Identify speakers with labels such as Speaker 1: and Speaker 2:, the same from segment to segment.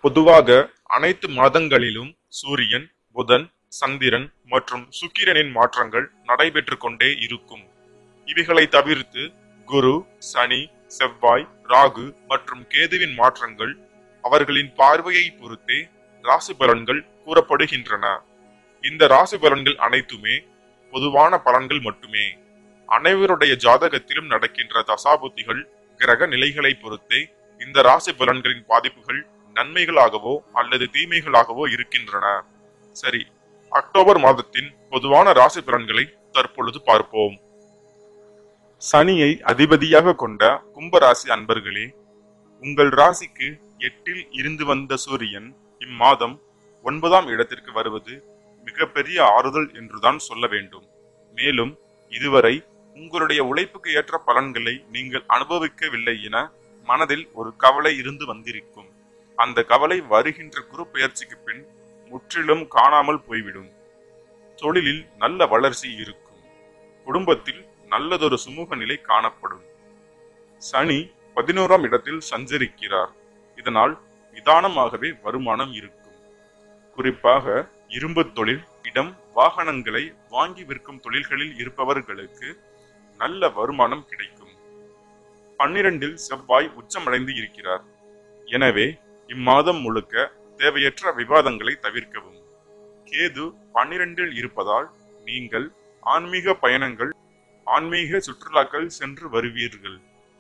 Speaker 1: பொதுவாக அனைத்து மாதங்களிலும் சூரியன், புதன், சந்திரன் மற்றும் சுக்கிரனின் மாற்றங்கள் நடைபெற்று கொண்டே இருக்கும். இவைகளை தவிர்த்து குரு, சனி, செவ்வாய், ராகு மற்றும் கேதுவின் மாற்றங்கள் அவர்களின் பார்வையை பொறுத்தே ராசி பலன்கள் கூறப்படுகின்றன. இந்த ராசி பலன்கள் அனைத்துமே பொதுவான பலன்கள் மட்டுமே. அனைவருடைய ஜாதகத்திலும் நடக்கின்ற தசாபுத்திகள், கிரக நிலைகளை பொறுத்தே இந்த ராசி பலன்களின் பாதிப்புகள் நன்மைகளாகவோ அல்லது தீமைகளாகவோ இருக்கின்றன. சரி, அக்டோபர் மாதத்தின் பொதுவான ராசி பலன்களை தற்பொழுது பார்ப்போம். சனியை அதிபதியாக கொண்ட கும்பராசி அன்பர்களே, உங்கள் ராசிக்கு 8ல் இருந்து வந்த சூரியன் இம்மாதம் 9ஆம் இடத்திற்கு வருவது மிகப்பெரிய ஆறுதல் என்றுதான் சொல்ல வேண்டும். மேலும் இதுவரை உங்களுடைய உழைப்புக்கு ஏற்ற பலன்களை நீங்கள் அனுபவிக்கவில்லை என மனதில் ஒரு கவலை இருந்து வந்திருக்கும். அந்த கவலை வருகின்ற குரு பெயர்ச்சிக்கு பின் முற்றிலும் காணாமல் போய்விடும். தொழிலில் நல்ல வளர்ச்சி இருக்கும். குடும்பத்தில் நல்லதொரு சுமூக நிலை காணப்படும். சனி 11ஆம் இடத்தில் சஞ்சரிக்கிறார். இதனால் நிதானமாகவே வருமானம் இருக்கும். குறிப்பாக இரும்பு தொழில், இடம், வாகனங்களை வாங்கி விற்கும் தொழில்களில் இருப்பவர்களுக்கு நல்ல வருமானம் கிடைக்கும். 12ல் செவ்வாய் உச்சமடைந்து இருக்கிறார். எனவே இம்மாதம் முழுக்க தேவையற்ற விவாதங்களை தவிர்க்கவும். கேது 12ல் இருப்பதால் நீங்கள் ஆன்மீக பயணங்கள், ஆன்மீக சுற்றுலாக்கள் சென்று வருவீர்கள்.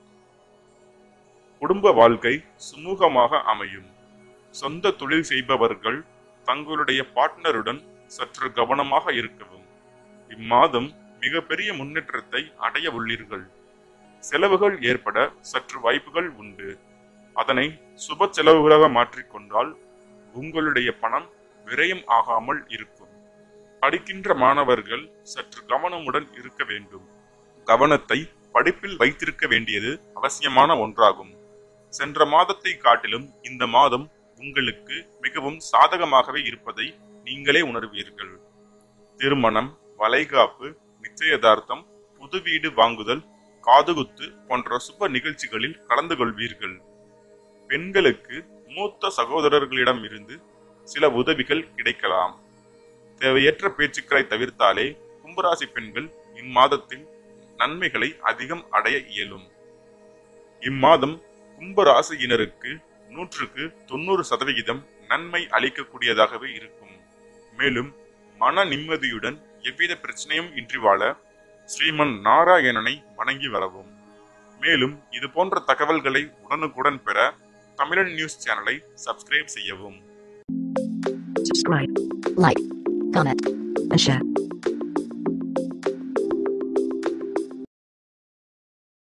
Speaker 1: குடும்ப வாழ்க்கை சுமூகமாக அமையும். சொந்த தொழில் செய்பவர்கள் தங்களுடைய பார்ட்னருடன் சற்று கவனமாக இருக்கவும். இம்மாதம் மிகப்பெரிய முன்னேற்றத்தை அடைய உள்ளீர்கள். செலவுகள் ஏற்பட சற்று வாய்ப்புகள் உண்டு. அதனை சுப செலவுகளாக மாற்றிக்கொண்டால் உங்களுடைய பணம் விரயம் ஆகாமல் இருக்கும். படிக்கின்ற மாணவர்கள் சற்று கவனமுடன் இருக்க வேண்டும். கவனத்தை படிப்பில் வைத்திருக்க வேண்டியது அவசியமான ஒன்றாகும். சென்ற மாதத்தை காட்டிலும் இந்த மாதம் உங்களுக்கு மிகவும் சாதகமாகவே இருப்பதை நீங்களே உணர்வீர்கள். திருமணம், வளைகாப்பு, நிச்சயதார்த்தம், புது வீடு வாங்குதல், காதுகுத்து போன்ற சுப நிகழ்ச்சிகளில் கலந்து கொள்வீர்கள். பெண்களுக்கு மூத்த சகோதரர்களிடம் இருந்து சில உதவிகள் கிடைக்கலாம். தேவையற்ற பேச்சுக்களை தவிர்த்தாலே கும்பராசி பெண்கள் இம்மாதத்தில் நன்மைகளை அதிகம் அடைய இயலும். இம்மாதம் கும்பராசியினருக்கு 100க்கு 90% நன்மை அளிக்கக்கூடியதாகவே இருக்கும். மேலும் மன நிம்மதியுடன் எவ்வித பிரச்சனையும் இன்றி வாழ ஸ்ரீமன் நாராயணனை வணங்கி வரவும். மேலும் இது போன்ற தகவல்களை உடனுக்குடன் பெற தமிழன் நியூஸ் சேனலை சப்ஸ்கிரைப் செய்யவும்.
Speaker 2: Subscribe, like, comment, and share.